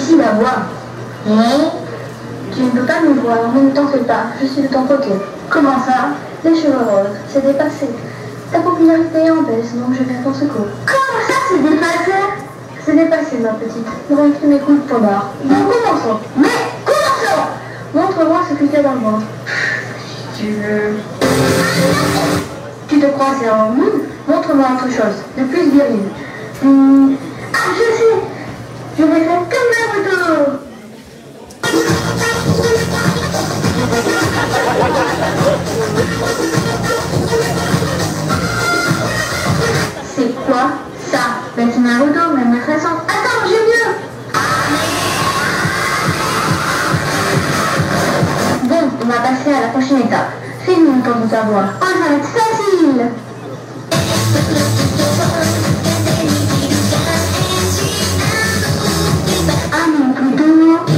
Ici la voix. Tu ne peux pas me voir, ne t'en fais pas, je suis de ton côté. Comment ça? Les cheveux roses, c'est dépassé. Ta popularité est en baisse, donc je viens à ton secours. Comment ça, c'est dépassé? C'est dépassé, ma petite. Donc tu m'écoutes, Pomard. Bon, commençons. Mais commençons! Montre-moi ce qu'il y a dans le ventre. Si tu veux. Tu te crois sérieux? Montre-moi autre chose, de plus viril. Ah, je sais! Je vais faire comme Naruto! C'est quoi ça? Ben c'est Naruto, même la façon. Attends, j'ai mieux! Bon, on va passer à la prochaine étape. Fais-nous entendre ta voix. Oh, ça va être facile! Ah non, plutôt.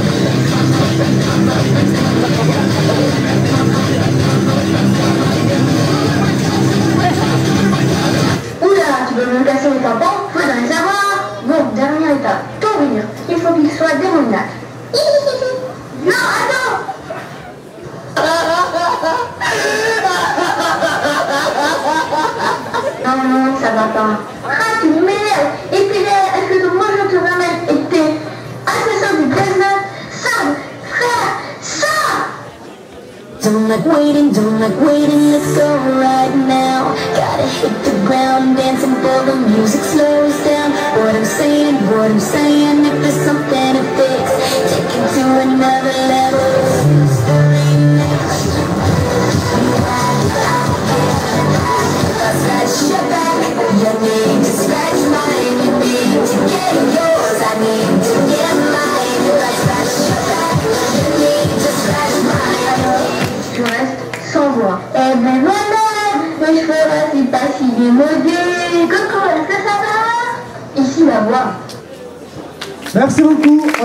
Oula, tu veux me casser les tampons? Faut en savoir. Bon, dernière étape. Ton rire. Il faut qu'il soit démoniaque. Non, attends! Non, ça va pas. Ah, tu m'énerves. Et puis là, est-ce que moi je te ramène et t'es assassin du Gazman? Ça, frère, ça! Don't like waiting, let's go right now. Gotta hit the ground, dancing till the music slows down. What I'm saying, if there's something to fix, take it to another level. Scratch your back, you need to scratch mine. You need to get yours, I need to get mine. Scratch your back, you need to scratch mine. Je reste sans voix. Eh ben voilà, mes cheveux là, c'est pas si démodé. Coucou, est-ce que ça va? Ici la voix. Merci beaucoup.